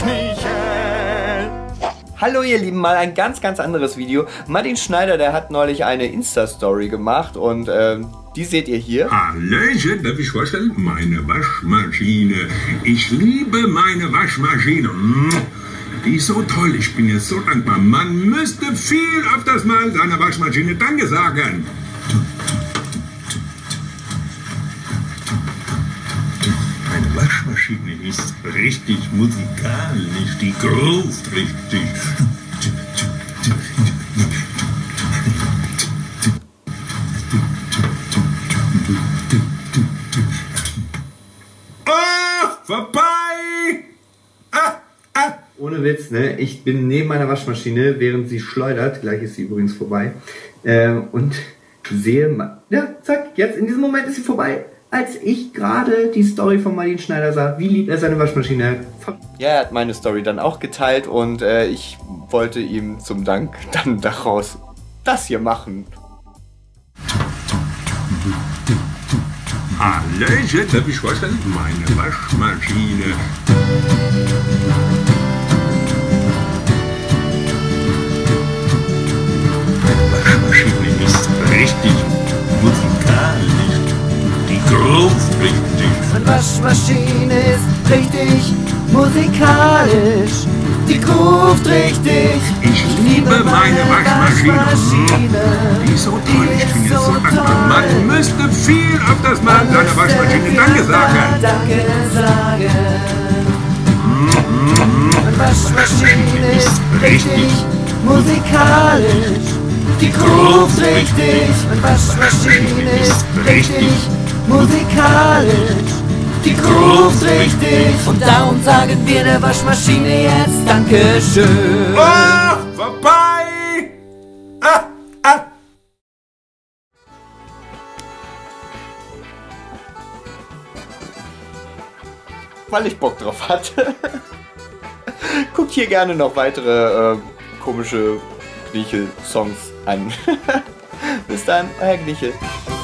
Michel. Hallo ihr Lieben, mal ein ganz anderes Video. Martin Schneider, der hat neulich eine Insta-Story gemacht und die seht ihr hier. Hallöchen, darf ich vorstellen? Meine Waschmaschine. Ich liebe meine Waschmaschine. Die ist so toll, ich bin jetzt so dankbar. Man müsste viel öfters mal seiner Waschmaschine Danke sagen. Meine Waschmaschine ist richtig musikalisch, die groovt richtig. Vorbei! Ohne Witz, ne? Ich bin neben meiner Waschmaschine, während sie schleudert, gleich ist sie übrigens vorbei, und sehe, ja, zack, jetzt in diesem Moment ist sie vorbei, als ich gerade die Story von Martin Schneider sah, wie lieb er seine Waschmaschine hat. Ja, er hat meine Story dann auch geteilt und ich wollte ihm zum Dank dann daraus das hier machen. Hallöchen, darf ich vorstellen? Meine Waschmaschine. Meine Waschmaschine ist richtig musikalisch. Die groovt richtig. Meine Waschmaschine ist richtig musikalisch. Die groovt richtig. Ich liebe meine Waschmaschine. Die ist so toll, ich bin jetzt so dankbar. Man müsste viel öfters mal seiner Waschmaschine Danke sagen. Danke sagen. Meine Waschmaschine ist richtig musikalisch. Die groovt richtig. Meine Waschmaschine ist richtig musikalisch. Die groovt richtig. Und darum sagen wir der Waschmaschine jetzt Dankeschön. Oh, vorbei! Weil ich Bock drauf hatte. Guckt hier gerne noch weitere komische Gnichel-Songs an. Bis dann, euer Gnichel.